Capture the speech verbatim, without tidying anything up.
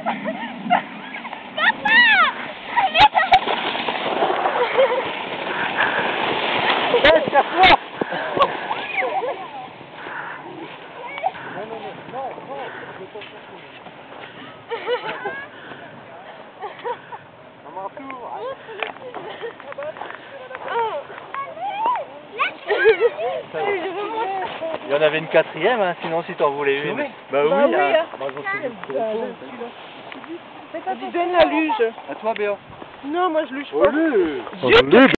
Laisse, casse-toi. Il y en avait une quatrième, hein, sinon si t'en voulais une. Bah oui, bah oui hein. hein. Bah, Vas-y, donne la luge. À toi, Béa. Non, moi je luge Oh, pas. lui. Zut.